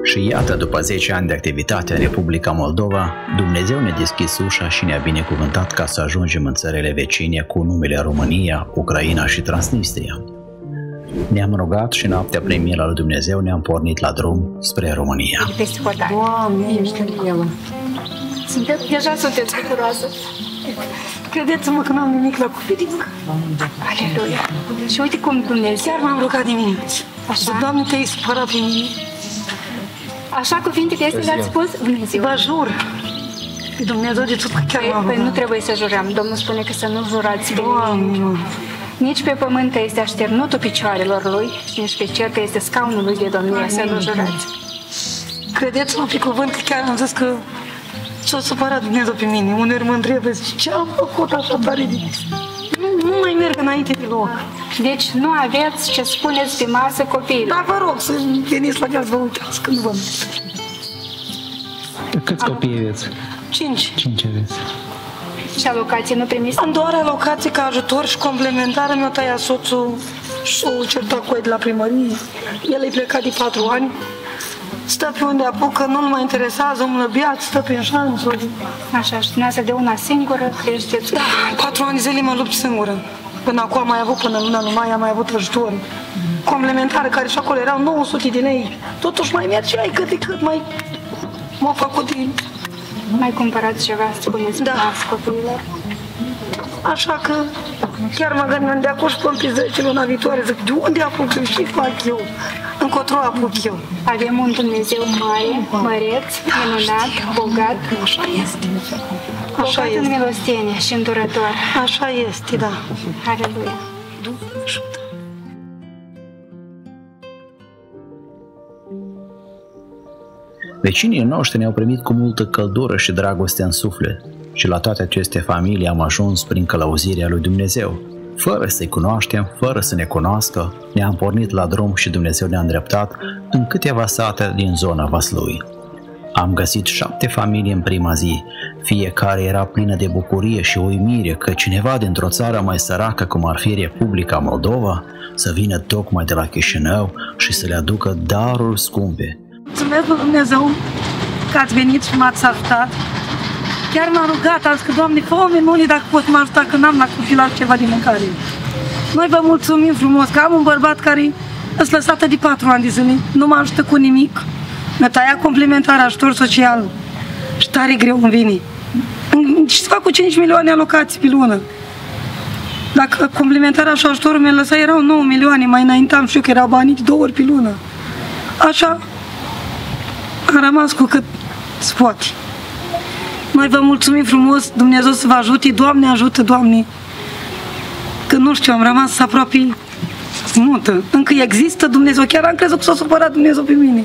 Și iată, după 10 ani de activitate în Republica Moldova, Dumnezeu ne-a deschis ușa și ne-a binecuvântat ca să ajungem în țările vecine cu numele România, Ucraina și Transnistria. Ne-am rugat și noaptea prin mila lui Dumnezeu ne-am pornit la drum spre România. Doamne, ești milă! Deja sunteți bucuroasă. Credeți-mă că n-am nimic la coperică. Aleluia! Și uite cum Dumnezeu... Chiar m-am rugat dimineața. Așa? Doamne, te-ai supărat pe mine. Așa cuvinte că este le-ați spus? Dumnezeu. Vă jur. Dumnezeu de tot că chiar m-am rugat. Păi nu trebuie să jurăm. Domnul spune că să nu jurați pe Doamne, nici pe pământ că este așternutul picioarelor lui și nici pe cer că este scaunul lui de domnie, să nu jurați. Credeți-mă pe cuvânt că chiar am zis că s-a supărat Dumnezeu pe mine. Uneori mă întreb ce am făcut așa tare de nu mai merg înainte deloc. Deci nu aveți ce spuneți pe masă copiilor. Dar vă rog să veniți la viață, vă uitați când vă Câți copii aveți? 5. 5 aveți. Și alocație nu primiți? Am doar alocație ca ajutor și complementară. Mi-a tăiat soțul și o certat cu el de la primărie. El e plecat de 4 ani. Stă pe unde apucă, nu-l mai interesează, omul beat, stă pe șanțuri. Așa, și dumneavoastră de una singură creșteți? Da, 4 ani zile mă lupt singură. Până acum am mai avut, până luna lui mai am mai avut ajutor. Complementară, care și acolo erau 900 de lei. Totuși mai mergeai cât de cât, mai m-a făcut din... Mai cumpărați ceva, spuneți, da, copiilor? Așa că chiar mă gândeam de acum și până pe 10 luna viitoare, zic, de unde apuc eu și fac eu? Încotro apuc eu. Avem un Dumnezeu mare, măreț, minunat, bogat. Așa este. Așa bogat în milostenie și îndurător. Așa este, da. Aleluia. Dumnezeu ajută. Vecinii noștri ne-au primit cu multă căldură și dragoste în suflet și la toate aceste familii am ajuns prin călăuzirea lui Dumnezeu. Fără să-i cunoaștem, fără să ne cunoască, ne-am pornit la drum și Dumnezeu ne-a îndreptat în câteva sate din zona Vaslui. Am găsit 7 familii în prima zi, fiecare era plină de bucurie și uimire că cineva dintr-o țară mai săracă cum ar fi Republica Moldova să vină tocmai de la Chișinău și să le aducă daruri scumpe. Mulțumesc lui Dumnezeu că ați venit și m-ați ajutat. Chiar m-am rugat, am zis că, Doamne, fă o minune dacă poți mă ajuta, că n-am la copil altceva de mâncare. Noi vă mulțumim frumos că am un bărbat care îți lăsată de 4 ani de zile, nu mă ajută cu nimic. Mi-a tăiat complementar ajutor social și tare greu îmi vine. Și să fac cu 5 milioane alocații pe lună. Dacă complementarea și ajutorul mi-a lăsat, erau 9 milioane, mai înainte am știu că erau banii de 2 ori pe lună. Așa am rămas cu cât se poate. Noi vă mulțumim frumos, Dumnezeu să vă ajute, Doamne ajută, Doamne. Că nu știu, am rămas aproape mută. Încă există Dumnezeu, chiar am crezut că s-a supărat Dumnezeu pe mine.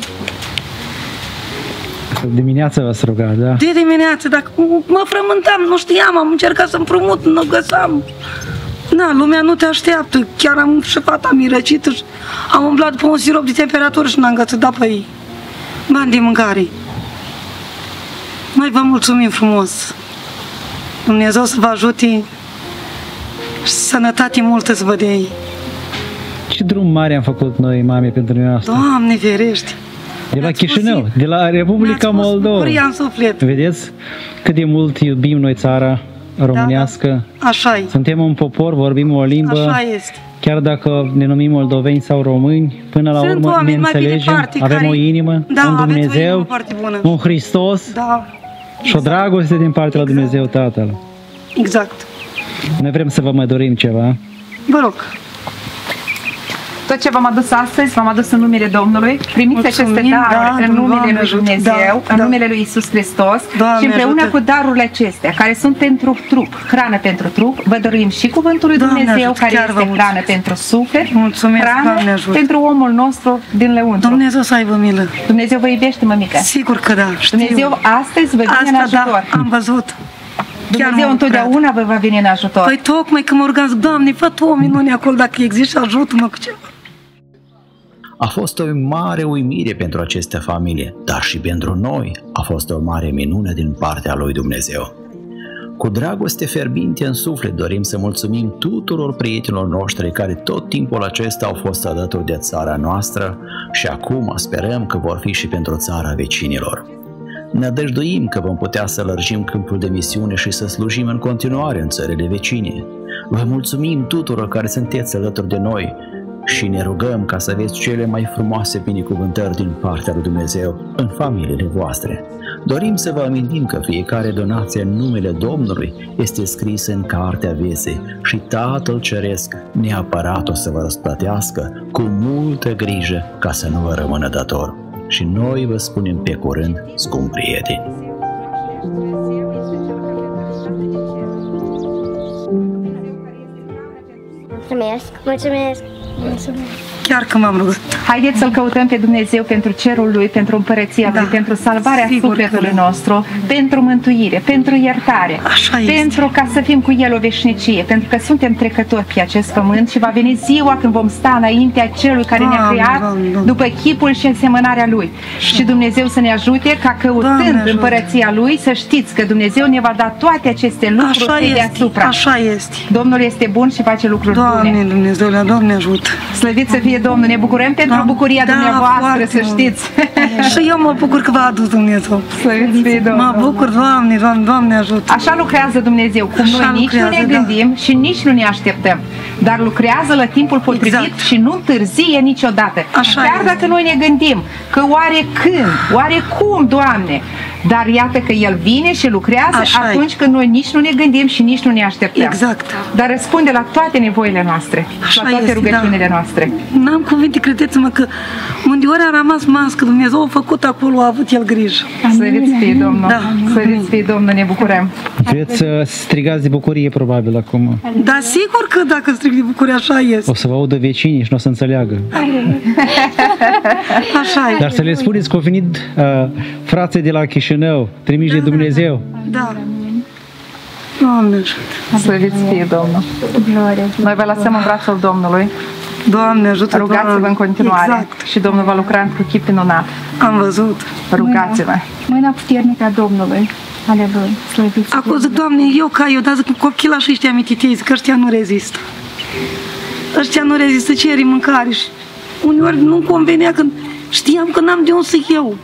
Dimineața v-ați rugat, da? De dimineață, dacă mă frământam, nu știam, am încercat să împrumut, nu găsam. Na, lumea nu te așteaptă, chiar am șăpat, am răcită și am umblat după un sirop de temperatură și n-am găsit, da pe ei. Bani de mâncare. Noi vă mulțumim frumos. Dumnezeu să vă ajute și sănătate multă să vă dea ei. Ce drum mare am făcut noi, mame, pentru dumneavoastră? Doamne ferește! De la Chișinău, de la Republica Moldova. În suflet. Vedeți cât de mult iubim noi țara românească? Da. Așa e. Suntem un popor, vorbim o limbă. Așa este. Chiar dacă ne numim moldoveni sau români, până la urmă ne înțelegem, avem o inimă, un Dumnezeu, un Hristos, da, și o dragoste din partea lui Dumnezeu Tatăl. Exact. Noi vrem să vă mai dorim ceva. Vă rog. Tot ce v-am adus astăzi, v-am adus în numele Domnului. Primiți aceste daruri în numele lui Dumnezeu, în numele lui Iisus Hristos și împreună cu darurile acestea, care sunt pentru trup, hrană pentru trup, vă dăruim și cuvântul lui Dumnezeu, care este hrană pentru suflet, hrană pentru omul nostru din lăuntru. Dumnezeu să aibă milă. Dumnezeu vă iubește, mămică. Sigur că da. Dumnezeu astăzi vă vine în ajutor. Da, am văzut. Dumnezeu întotdeauna vă va veni în ajutor. Păi tocmai că mă rugam, Doamne, fă Tu o minune acolo dacă există, ajută-mă cu ceva. A fost o mare uimire pentru aceste familii, dar și pentru noi a fost o mare minune din partea lui Dumnezeu. Cu dragoste fierbinte în suflet dorim să mulțumim tuturor prietenilor noștri care tot timpul acesta au fost alături de țara noastră și acum sperăm că vor fi și pentru țara vecinilor. Ne dăjduim că vom putea să lărgim câmpul de misiune și să slujim în continuare în țările vecine. Vă mulțumim tuturor care sunteți alături de noi și ne rugăm ca să aveți cele mai frumoase binecuvântări din partea lui Dumnezeu în familiile voastre. Dorim să vă amintim că fiecare donație în numele Domnului este scrisă în Cartea Vieții și Tatăl Ceresc neapărat o să vă răsplătească cu multă grijă ca să nu vă rămână dator. Și noi vă spunem pe curând, scumpi prieteni. Mulțumesc! Chiar că m-am rugat. Haideți să-L căutăm pe Dumnezeu pentru cerul Lui, pentru împărăția Lui, pentru salvarea sufletului nostru, pentru mântuire, pentru iertare, pentru ca să fim cu El o veșnicie, pentru că suntem trecători pe acest pământ și va veni ziua când vom sta înaintea Celui care ne-a creat după chipul și asemănarea Lui. Și Dumnezeu să ne ajute ca căutând împărăția Lui să știți că Dumnezeu ne va da toate aceste lucruri pe deasupra. Așa este. Domnul este bun și face lucruri bune. Doamne Dumnezeule, Doamne ajută. Slăvit să fie Domnul, ne bucurăm pentru bucuria dumneavoastră, să știți. Și eu mă bucur că v-a adus Dumnezeu. Slăvit să fie Domnul. Mă bucur, Doamne, Doamne ajută. Așa lucrează Dumnezeu, cum noi nici nu ne gândim și nici nu ne așteptăm, dar lucrează la timpul potrivit și nu întârzie niciodată. Chiar dacă noi ne gândim că oare când, oare cum, Doamne, dar iată că El vine și lucrează atunci când noi nici nu ne gândim și nici nu ne așteptăm. Exact. Dar răspunde la toate nevoile noastre, la toate rugăciunile noastre. N-am cuvinte, credeți-mă că unde ori a rămas mască, Dumnezeu a făcut acolo, a avut El grijă. Slăvit să fie Domnul, slăvit să fie Domnul, ne bucurăm. Vreți să strigați de bucurie probabil acum. Da, sigur că dacă strig de bucurie, așa este. O să vă audă vecinii și nu o să înțeleagă. Așa e. Dar să le spuneți că au venit frații de la Chișinău, trimiși de Dumnezeu. Da. Doamne ajută. Slăvit să fie Domnul. Noi vă lăsăm în brațul Domnului. Doamne ajută. Rugați-vă în continuare și Domnul va lucra într-un chip minunat. Am văzut. Rugați-vă. Mâna puternică a Domnului. Aleluia. Slăviți. Acum zic, Doamne, eu dar zic, copilașii ăștia mititei, zic că ăștia nu rezistă. Ăștia nu rezistă, ceri mâncare și uneori nu-mi convenea când știam că n-am de unde să iau.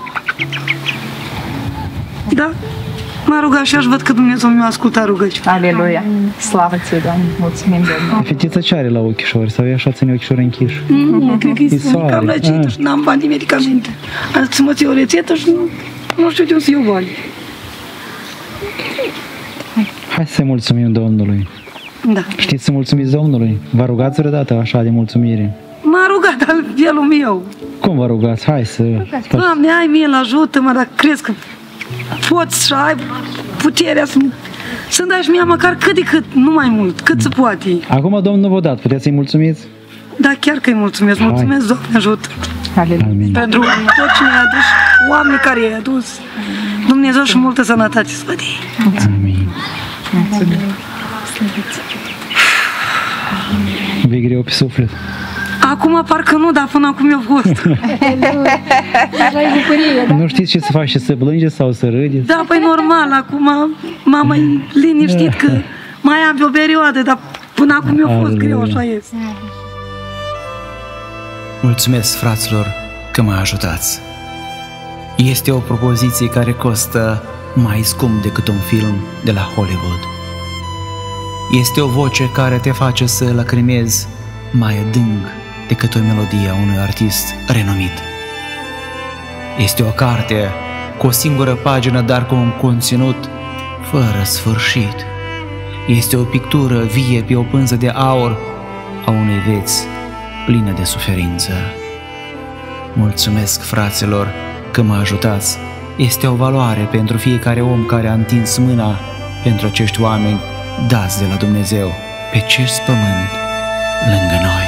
Da? M-a rugat și aș văd că Dumnezeu mi-a ascultat rugăciunea. Aleluia. Slavă ție, Doamne. Mulțumim, Domnul. Fetița ce are la ochișori? Sau e așa ține ochișori închiși? Nu, cred că e cam răcită și n-am bani de medicamente. Am zis să mă ții o rețetă și nu știu de unde să iau bani. Hai să mulțumim Domnului. Da. Știți să mulțumiți Domnului? Vă rugați vreodată așa de mulțumire? M-a rugat al felul meu. Cum vă rugați? Hai să... Doamne, ai mie, ajută-mă, dacă crezi că poți și ai puterea să-mi dai și mie măcar cât de cât, nu mai mult, cât se poate. Acum Domnul v-a dat, puteți să-i mulțumiți? Da, chiar că îi mulțumesc, mulțumesc, Doamne ajută. Amin. Pentru tot ce ne-a adus, oamenii care i-a adus. Dumnezeu și multă sănătate să vă dea. Amin. Vei greu pe suflet. Acum parcă nu, dar până acum eu fost. Nu știți ce să faceți, să plângeți sau să râdeți? Da, păi normal, acum m-am mai liniștit că mai am pe o perioadă, dar până acum eu fost greu, așa este. Mulțumesc, fraților, că mă ajutați. Este o propoziție care costă mai scump decât un film de la Hollywood. Este o voce care te face să lacrimezi mai adânc decât o melodie a unui artist renumit. Este o carte cu o singură pagină, dar cu un conținut fără sfârșit. Este o pictură vie pe o pânză de aur a unei vieți plină de suferință. Mulțumesc, fraților, că mă ajutați. Este o valoare pentru fiecare om care a întins mâna pentru acești oameni dați de la Dumnezeu pe acest pământ lângă noi.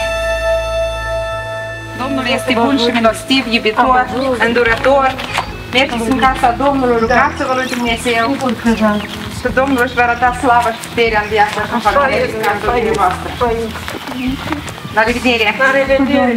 Domnul este bun și milostiv, iubitor, îndurător. Mergeți în casa Domnului, rugați-vă lui Dumnezeu și Domnul își va arăta slava și puterea în viața și în familiile voastre. La revedere! La revedere!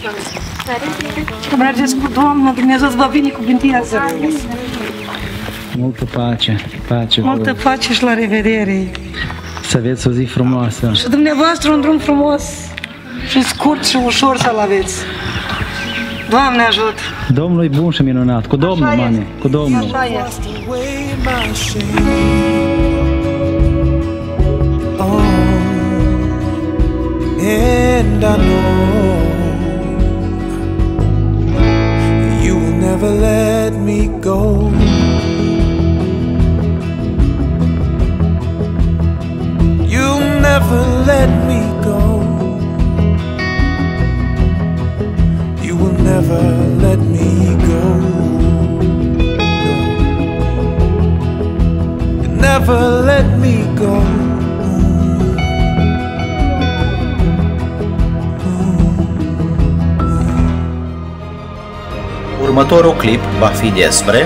Mergeți cu Domnul, Dumnezeu îți va binecuvântează. Multă pace, pace. Multă pace și la revedere. Să aveți o zi frumoasă. Și dumneavoastră un drum frumos și scurt și ușor să-l aveți. Doamne ajută! Domnul e bun și minunat. Cu Domnul, mame, cu Domnul. Așa e. And I know you will never let me go. You'll never let me go. You will never let me go. You'll never let me go. Următorul clip va fi despre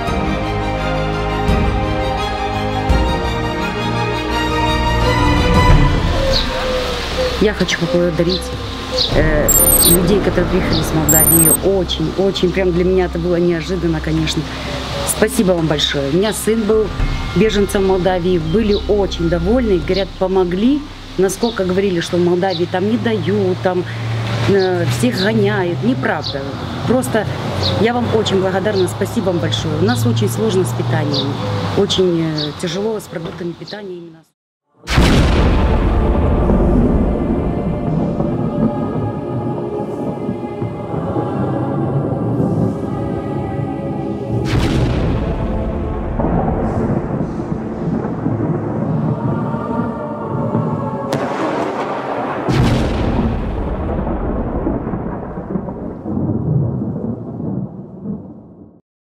Я хочу поблагодарить людей, которые приехали с Молдавии. Очень, прям для меня это было неожиданно, конечно. Спасибо вам большое. У меня сын был беженцем в Молдавии. Были очень довольны. Говорят, помогли. Насколько говорили, что в Молдавии там не дают, там всех гоняют. Неправда. Просто я вам очень благодарна. Спасибо вам большое. У нас очень сложно с питанием. Очень тяжело с продуктами питания именно.